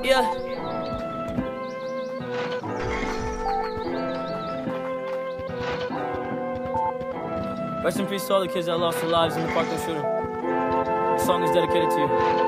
Yeah. Rest in peace to all the kids that lost their lives in the Parkland shooting. This song is dedicated to you.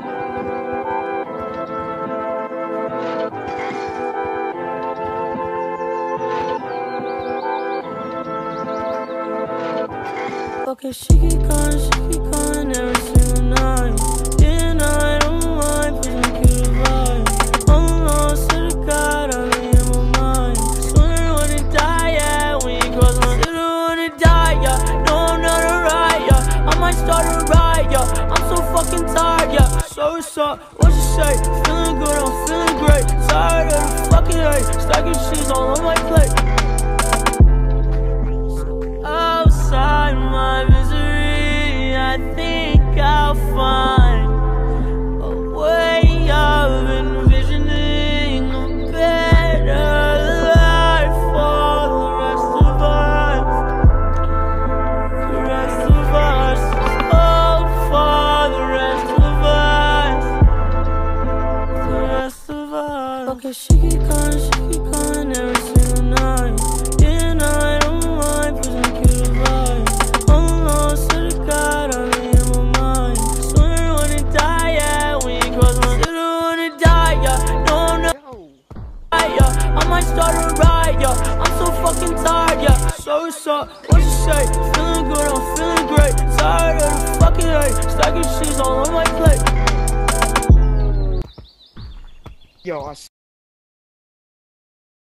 Okay, she keep calling every single night. And I don't mind, please make it a vibe. Almost to the God, I'm in my mind. Swear I wanna die, yeah, when you cross my city, I wanna die, yeah. No, I'm not alright, yeah. I might start a riot, yeah. I'm so fucking tired, yeah. So what's up, what you say? Feeling good, I'm feeling great. Tired of the fucking hate. Stacking cheese all on my plate. Outside my misery, I think I'll find a way of envisioning a better life for the rest of us. The rest of us. Oh, for the rest of us. The rest of us. Okay, she keep calling every single night. And I don't mind, please make it a vibe. Almost to the God, I'm in my mind. Swear I wanna die, yeah, when you cross my city, I wanna die, yeah. No, I'm not, yeah. I might start a riot, yeah. I'm so fucking tired, yeah. So what's up, what you say? Feeling good, I'm feeling great. Tired of the fucking hate. Stacking cheese all on my plate. Yo,